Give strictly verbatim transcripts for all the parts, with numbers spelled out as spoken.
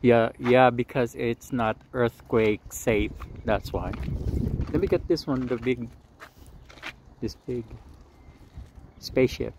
Yeah, yeah, because it's not earthquake safe. That's why. Let me get this one, the big, this big spaceship.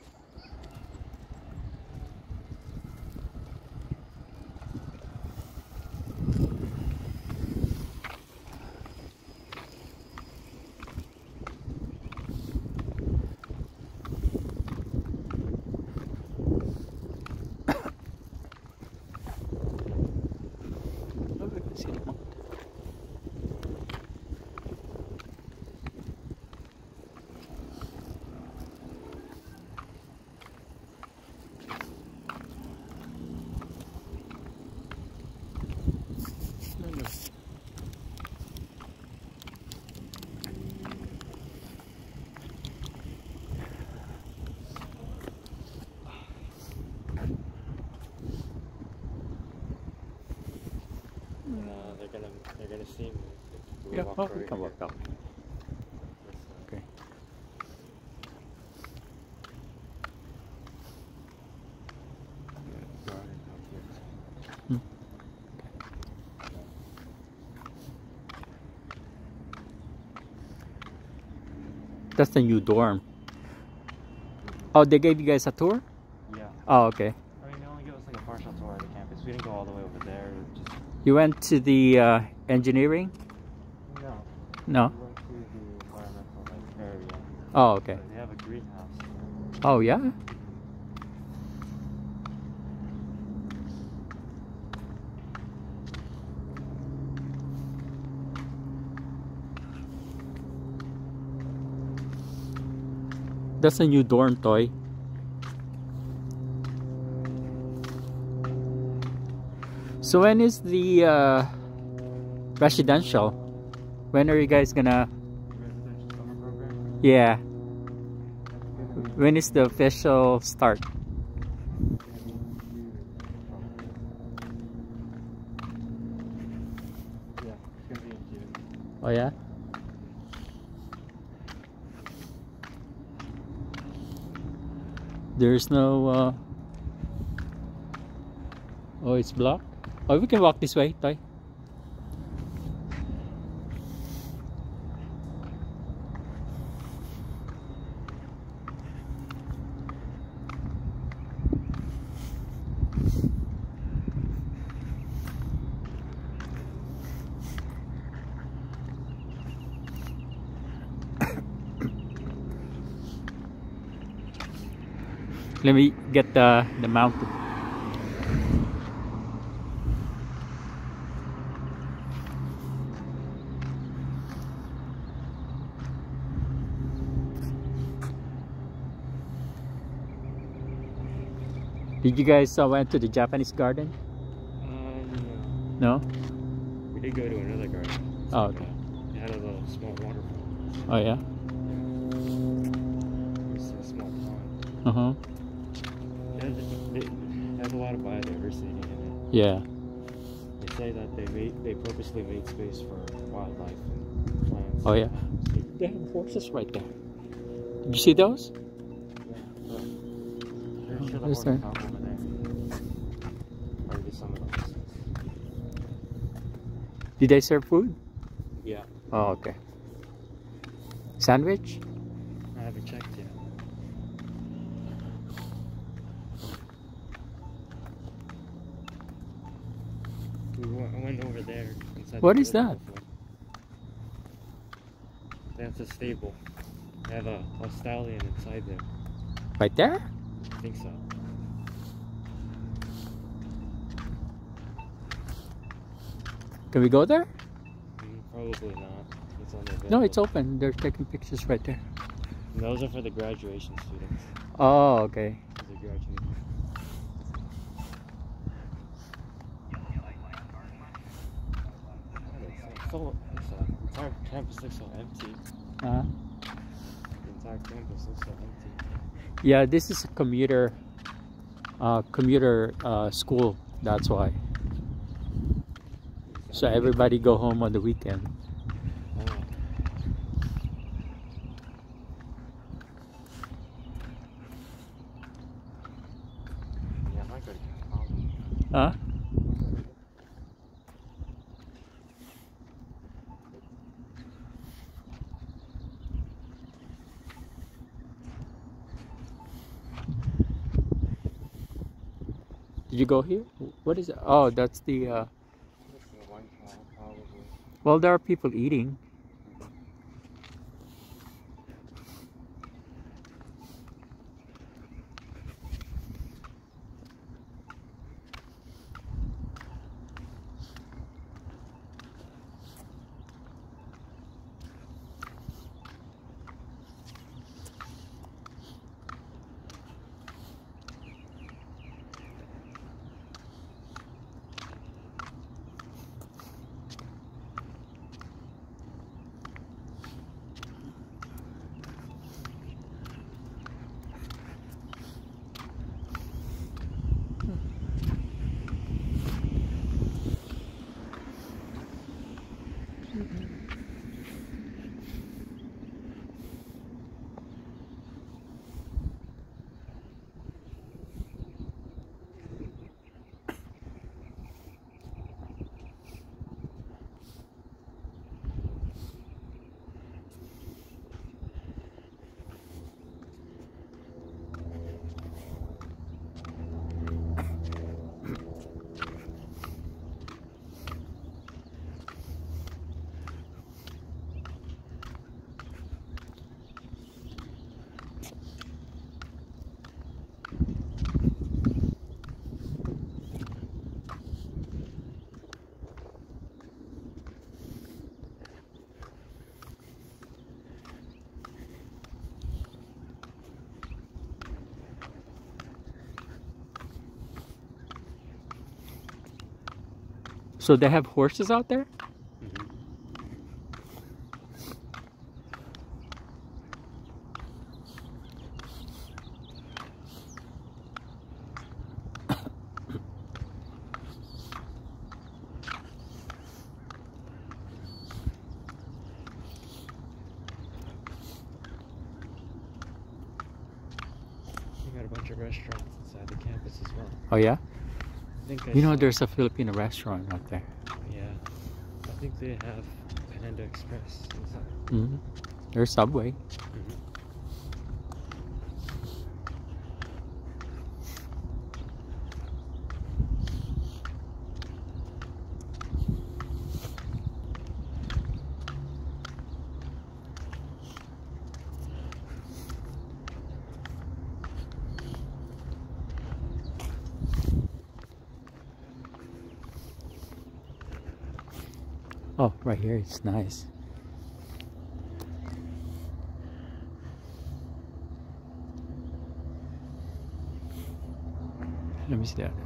They're gonna, they're gonna see me. Yeah, oh, we can walk up. Okay. Hmm. That's the new dorm. Oh, they gave you guys a tour? Yeah. Oh, okay. I mean, they only gave us like a partial tour of the campus. We didn't go all the way over there. Just... You went to the uh, engineering? No. No. We went to the environmental like, area. Oh, okay. They have a greenhouse. Oh, yeah? That's a new dorm toy. So when is the uh, residential? When are you guys gonna? Residential summer program? Yeah. When is the official start? Yeah, it's gonna be in June. Oh yeah. There's no. Uh... Oh, it's blocked. Oh, we can walk this way, Toy. Let me get the the mountain. Did you guys uh, went to the Japanese garden? Uh, no. No? We did go to another garden. Oh, okay. It had a little small waterfall. Oh, yeah? It was a small pond. Uh-huh. It has, it has a lot of biodiversity in it. Yeah. They say that they made, they purposely made space for wildlife and plants. Oh, yeah. They have horses right there. Did you see those? Yeah. Look. There's Oh, the where's horse there? top over there. Or just some of the horses. Did they serve food? Yeah. Oh, okay. Sandwich? I haven't checked yet. We went, I went over there. Inside What the is that? before. That's a stable. They have a, a stallion inside there. Right there? I think so. Can we go there? Mm, probably not. It's only available. No, it's open. They're taking pictures right there. And those are for the graduation students. Oh, okay. Those are graduating. It's so, it's so, the entire campus looks so empty. Uh, The entire campus looks so empty. yeah, this is a commuter, uh, commuter uh, school. That's why. So everybody go home on the weekend. Oh. Yeah, I might go to Cal Poly. Huh? I might go to Did you go here? What is it? Oh, that's the. Uh... It's the White Hall, probably. Well, there are people eating. So they have horses out there? Mm-hmm. We got a bunch of restaurants inside the campus as well. Oh yeah? I think I You know, saw- there's a Filipino restaurant out there. Yeah, I think they have Panda Express inside. Mm-hmm. There's Subway. Mm-hmm. Oh, right here, it's nice. Let me see that.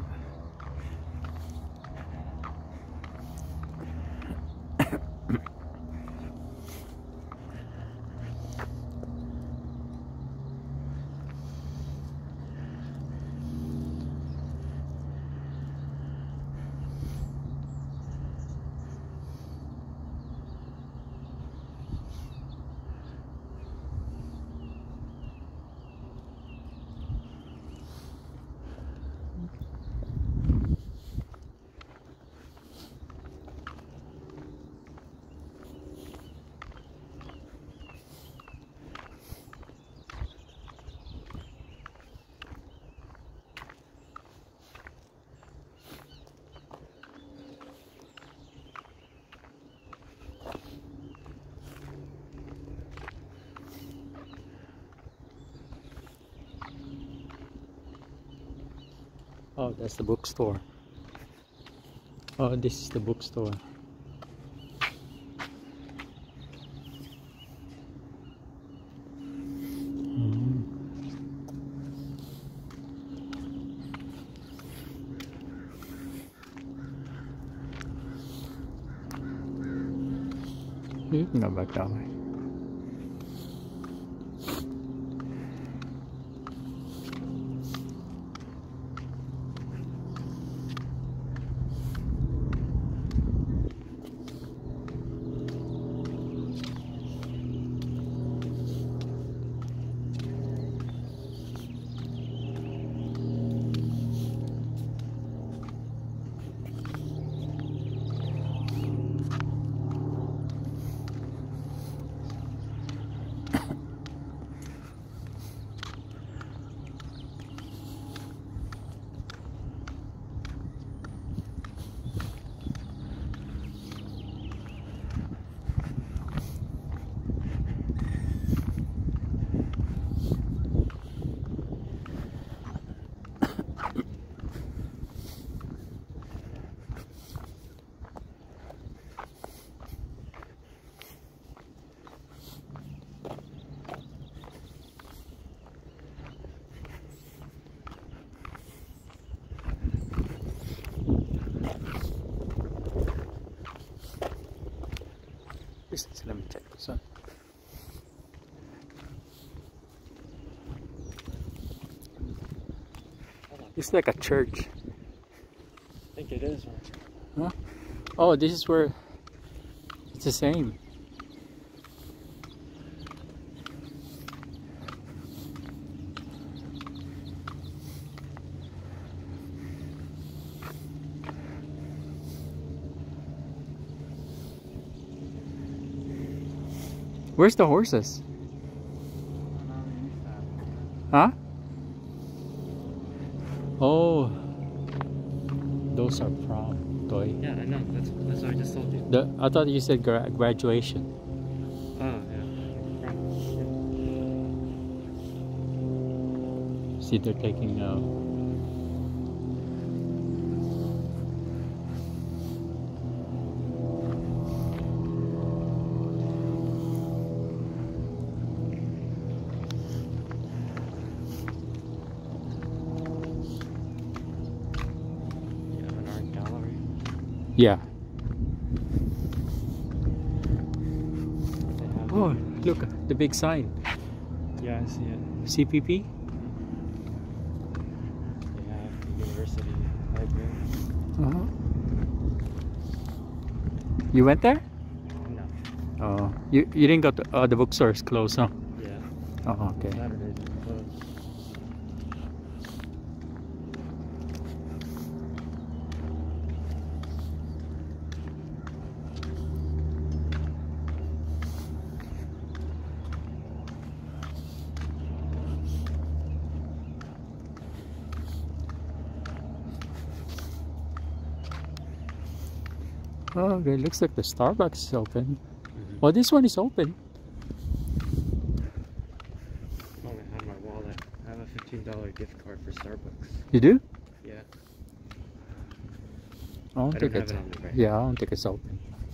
Oh, that's the bookstore. Oh, this is the bookstore. Mm. You can go back that way. distance. Let me check this one. It's like a church. I think it is. Huh? Oh, this is where it's the same. Where's the horses? Huh? Oh, those are prom, toy. Yeah, I know. That's that's what I just told you. The I thought you said gra graduation. Oh yeah. Prom. See, they're taking now. Yeah. Oh, look, the big sign. Yeah, I see it. C P P? They have the university library. Uh-huh. You went there? No. Oh, you, you didn't go to, uh, the bookstore is closed, huh? Yeah. Oh, okay. Saturdays are closed. Oh, okay. Looks like the Starbucks is open. Mm-hmm. Well, this one is open. Oh, I have my wallet. I have a fifteen dollar gift card for Starbucks. You do? Yeah. I don't I think don't it's have it on me right yeah. I don't think it's open.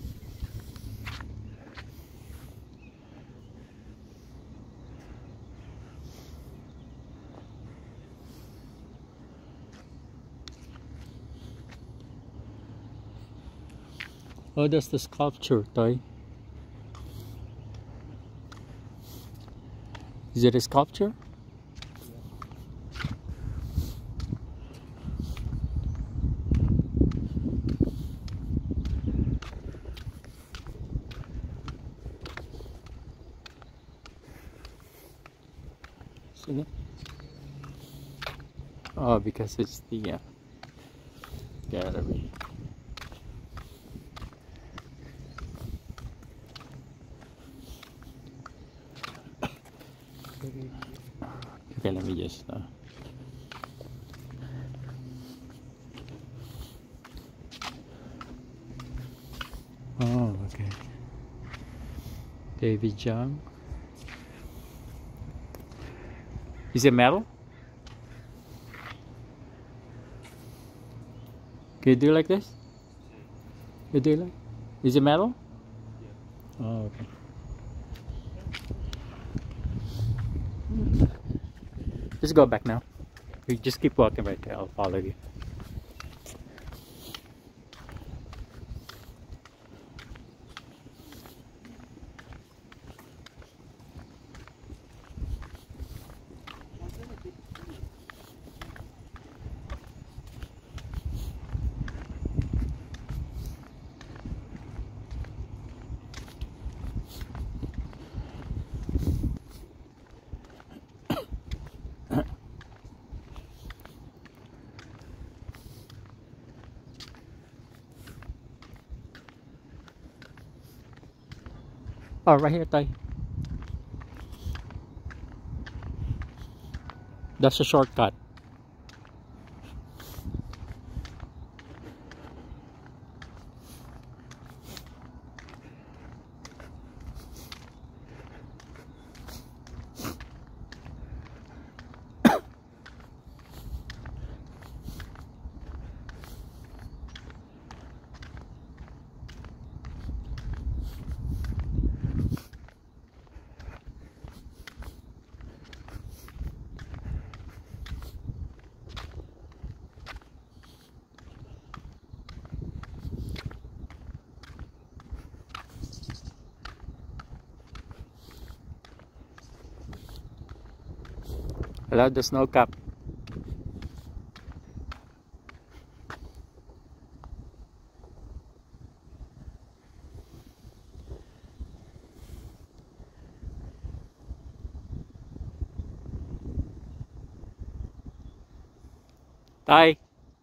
Oh, that's the sculpture, toy. Is it a sculpture? See it? Oh, because it's the uh, gallery. Okay, let me just uh, oh, okay. David Young. Is it metal? Can you do like this? You do like? Is it metal? Yeah. Oh, okay. Just go back now. You just keep walking right there. I'll follow you. Oh, right here, Tay. That's a shortcut. Without the snow cap. Tay.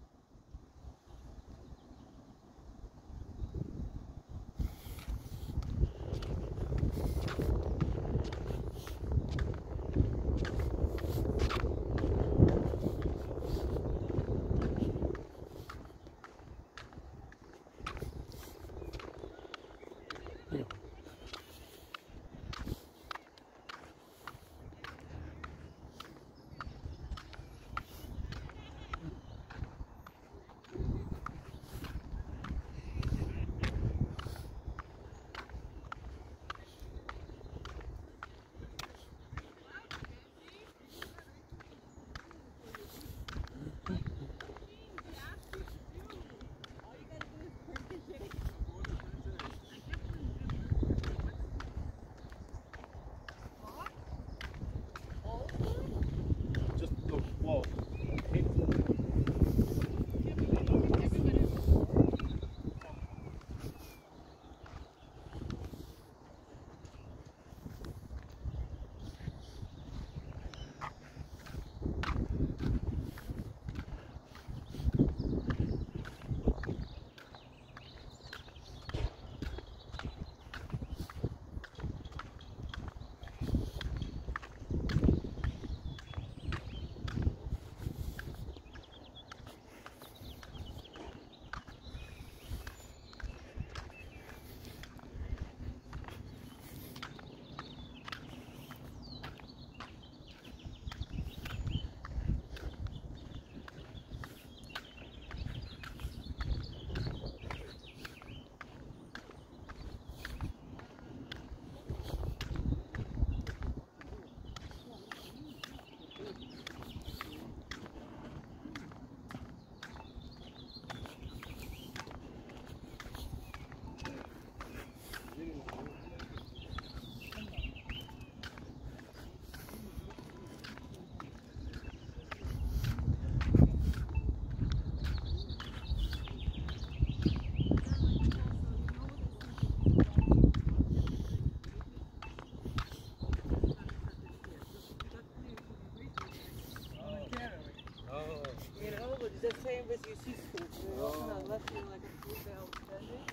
The same as you see food. We're also not left you like a food belt, does it?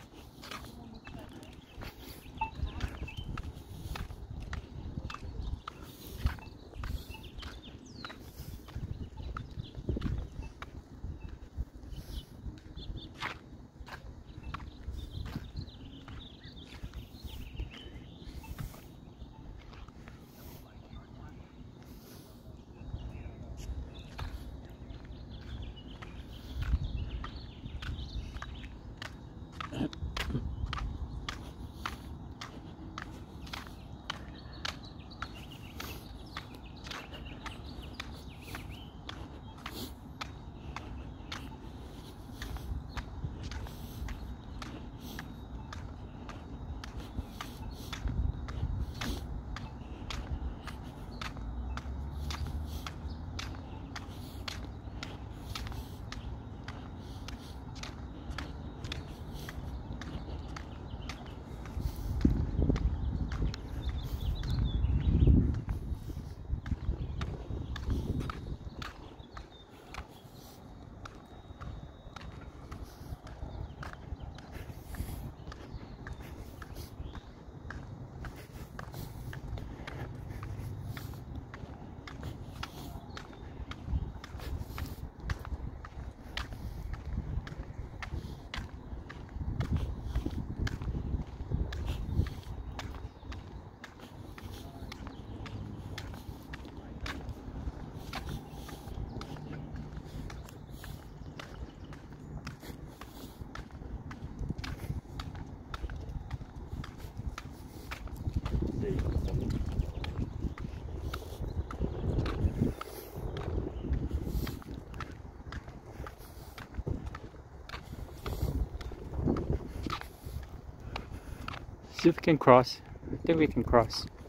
See if we can cross. I think we can cross.